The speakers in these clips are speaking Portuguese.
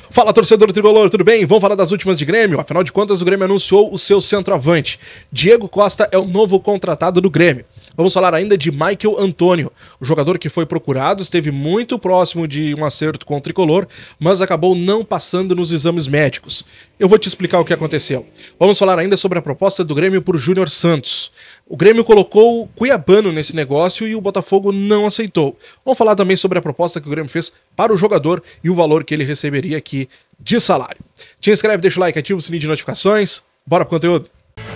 Fala, torcedor tricolor, tudo bem? Vamos falar das últimas de Grêmio? Afinal de contas, o Grêmio anunciou o seu centroavante. Diego Costa é o novo contratado do Grêmio. Vamos falar ainda de Michael Antônio, o jogador que foi procurado, esteve muito próximo de um acerto com o tricolor, mas acabou não passando nos exames médicos. Eu vou te explicar o que aconteceu. Vamos falar ainda sobre a proposta do Grêmio por Júnior Santos. O Grêmio colocou o Cuiabano nesse negócio e o Botafogo não aceitou. Vamos falar também sobre a proposta que o Grêmio fez para o jogador e o valor que ele receberia aqui de salário. Te inscreve, deixa o like, ativa o sininho de notificações. Bora pro conteúdo.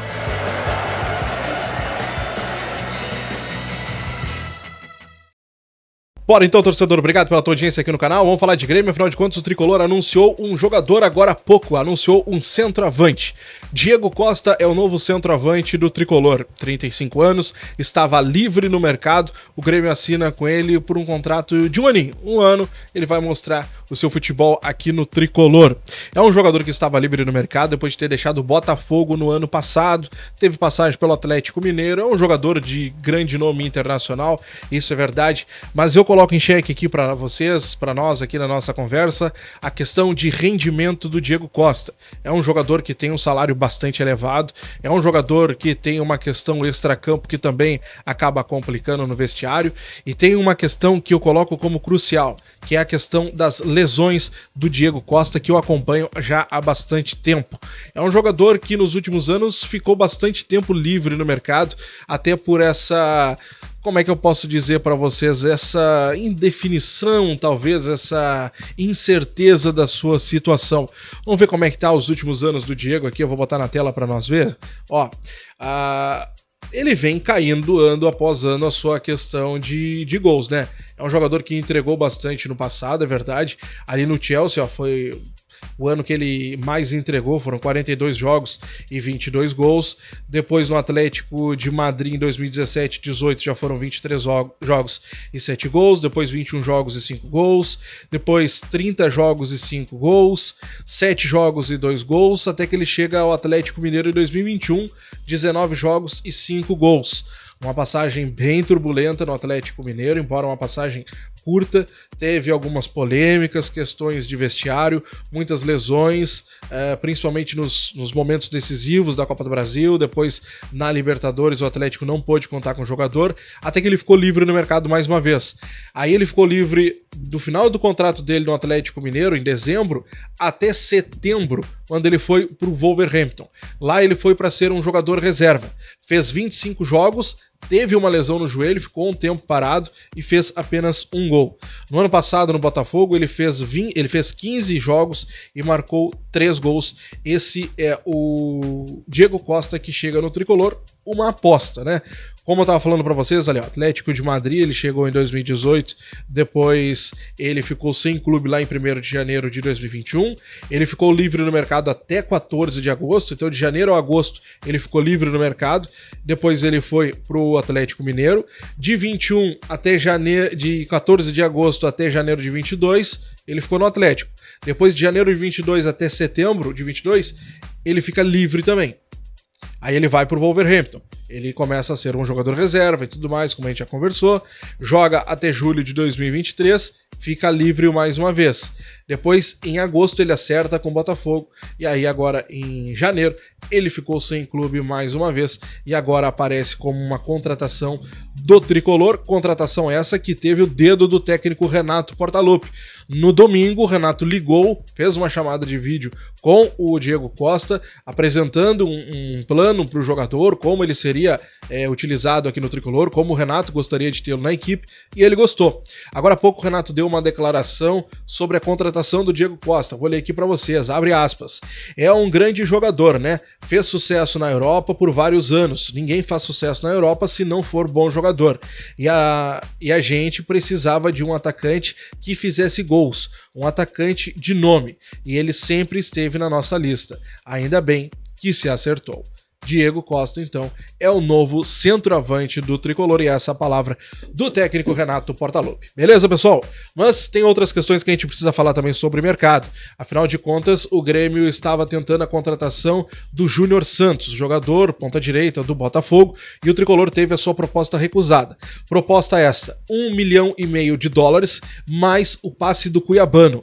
Bora então, torcedor, obrigado pela tua audiência aqui no canal. Vamos falar de Grêmio, afinal de contas o Tricolor anunciou um jogador agora há pouco, anunciou um centroavante. Diego Costa é o novo centroavante do Tricolor, 35 anos, estava livre no mercado, o Grêmio assina com ele por um contrato de um aninho. Um ano, ele vai mostrar o seu futebol aqui no Tricolor. É um jogador que estava livre no mercado depois de ter deixado o Botafogo no ano passado, teve passagem pelo Atlético Mineiro, é um jogador de grande nome internacional, isso é verdade, mas eu coloco em xeque aqui para vocês, para nós aqui na nossa conversa, a questão de rendimento do Diego Costa. É um jogador que tem um salário bastante elevado, é um jogador que tem uma questão extracampo que também acaba complicando no vestiário, e tem uma questão que eu coloco como crucial, que é a questão das lesões do Diego Costa, que eu acompanho já há bastante tempo. É um jogador que nos últimos anos ficou bastante tempo livre no mercado, até por essa... Como é que eu posso dizer para vocês? Essa indefinição, talvez, essa incerteza da sua situação. Vamos ver como é que tá os últimos anos do Diego aqui, eu vou botar na tela para nós ver. Ó, ele vem caindo ano após ano a sua questão de gols, né? É um jogador que entregou bastante no passado, é verdade. Ali no Chelsea, ó, foi... O ano que ele mais entregou foram 42 jogos e 22 gols. Depois no Atlético de Madrid em 2017, 18 já foram 23 jogos e 7 gols. Depois 21 jogos e 5 gols. Depois 30 jogos e 5 gols. 7 jogos e 2 gols. Até que ele chega ao Atlético Mineiro em 2021, 19 jogos e 5 gols. Uma passagem bem turbulenta no Atlético Mineiro, embora uma passagem curta, teve algumas polêmicas, questões de vestiário, muitas lesões, principalmente nos momentos decisivos da Copa do Brasil, depois na Libertadores o Atlético não pôde contar com o jogador, até que ele ficou livre no mercado mais uma vez. Aí ele ficou livre do final do contrato dele no Atlético Mineiro, em dezembro, até setembro, quando ele foi para o Wolverhampton. Lá ele foi para ser um jogador reserva, fez 25 jogos, teve uma lesão no joelho, ficou um tempo parado e fez apenas um gol. No ano passado, no Botafogo, ele fez 15 jogos e marcou 3 gols. Esse é o Diego Costa que chega no Tricolor, uma aposta, né? Como eu tava falando pra vocês, ali, ó, Atlético de Madrid, ele chegou em 2018, depois ele ficou sem clube lá em 1º de janeiro de 2021, ele ficou livre no mercado até 14 de agosto, então de janeiro a agosto ele ficou livre no mercado, depois ele foi pro Atlético Mineiro, de 21 até janeiro, de 14 de agosto até janeiro de 22, ele ficou no Atlético, depois de janeiro de 22 até setembro de 22, ele fica livre também. Aí ele vai pro Wolverhampton, ele começa a ser um jogador reserva e tudo mais, como a gente já conversou, joga até julho de 2023, fica livre mais uma vez. Depois, em agosto, ele acerta com o Botafogo, e aí agora em janeiro ele ficou sem clube mais uma vez, e agora aparece como uma contratação do Tricolor, contratação essa que teve o dedo do técnico Renato Portaluppi. No domingo, o Renato ligou, fez uma chamada de vídeo com o Diego Costa, apresentando um plano para o jogador, como ele seria utilizado aqui no Tricolor, como o Renato gostaria de tê-lo na equipe, e ele gostou. Agora há pouco o Renato deu uma declaração sobre a contratação do Diego Costa. Vou ler aqui para vocês, abre aspas. É um grande jogador, né? Fez sucesso na Europa por vários anos. Ninguém faz sucesso na Europa se não for bom jogador. E a gente precisava de um atacante que fizesse gols, um atacante de nome, e ele sempre esteve na nossa lista. Ainda bem que se acertou. Diego Costa, então, é o novo centroavante do Tricolor, e essa é a palavra do técnico Renato Portaluppi. Beleza, pessoal? Mas tem outras questões que a gente precisa falar também sobre o mercado. Afinal de contas, o Grêmio estava tentando a contratação do Júnior Santos, jogador ponta-direita do Botafogo, e o Tricolor teve a sua proposta recusada. Proposta essa, $1,5 milhão mais o passe do Cuiabano.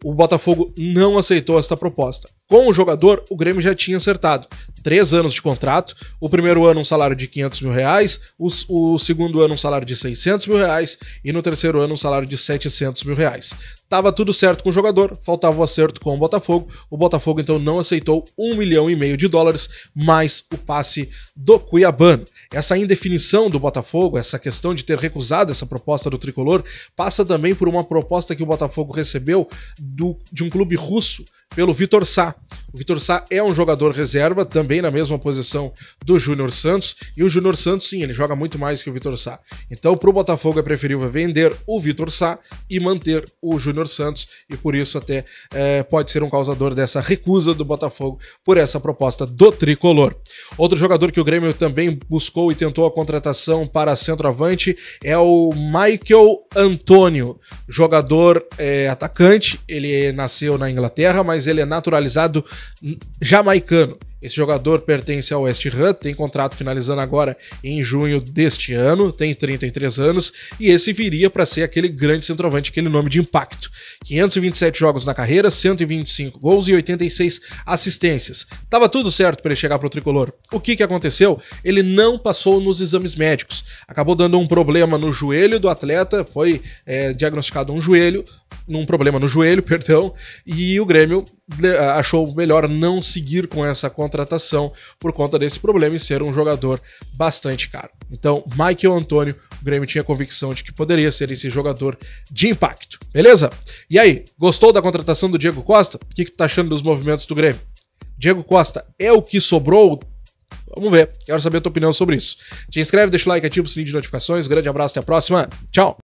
o Botafogo não aceitou esta proposta. Com o jogador, o Grêmio já tinha acertado 3 anos de contrato, o primeiro ano um salário de R$500 mil, o segundo ano um salário de R$600 mil e no terceiro ano um salário de R$700 mil. Tava tudo certo com o jogador, faltava o acerto com o Botafogo então não aceitou $1,5 milhão mais o passe do cuiabano. Essa indefinição do Botafogo, essa questão de ter recusado essa proposta do tricolor, passa também por uma proposta que o Botafogo recebeu de um clube russo, pelo Vitor Sá. O Vitor Sá é um jogador reserva, também na mesma posição do Júnior Santos, e o Júnior Santos, sim, ele joga muito mais que o Vitor Sá. Então, para o Botafogo é preferível vender o Vitor Sá e manter o Júnior Santos, e por isso até pode ser um causador dessa recusa do Botafogo por essa proposta do tricolor. Outro jogador que o Grêmio também buscou e tentou a contratação para centroavante é o Michael Antônio, jogador atacante, ele nasceu na Inglaterra, mas ele é naturalizado jamaicano. Esse jogador pertence ao West Ham, tem contrato finalizando agora em junho deste ano, tem 33 anos, e esse viria para ser aquele grande centroavante, aquele nome de impacto. 527 jogos na carreira, 125 gols e 86 assistências. Tava tudo certo para ele chegar pro tricolor. O que aconteceu? Ele não passou nos exames médicos. Acabou dando um problema no joelho do atleta, foi diagnosticado um problema no joelho, perdão, e o Grêmio achou melhor não seguir com essa contratação por conta desse problema e ser um jogador bastante caro. Então, Michael Antônio, o Grêmio tinha convicção de que poderia ser esse jogador de impacto, beleza? E aí, gostou da contratação do Diego Costa? O que tu tá achando dos movimentos do Grêmio? Diego Costa é o que sobrou? Vamos ver, quero saber a tua opinião sobre isso. Te inscreve, deixa o like, ativa o sininho de notificações, grande abraço, até a próxima, tchau!